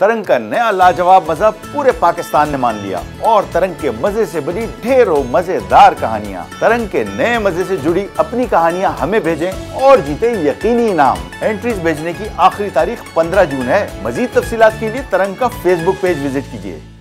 तरंग का नया लाजवाब मजा पूरे पाकिस्तान ने मान लिया और तरंग के मजे से बनी ढेरों मजेदार कहानियाँ। तरंग के नए मजे से जुड़ी अपनी कहानियाँ हमें भेजें और जीते यकीनी इनाम। एंट्रीज भेजने की आखिरी तारीख 15 जून है। मजीद तफसीलात के लिए तरंग का फेसबुक पेज विजिट कीजिए।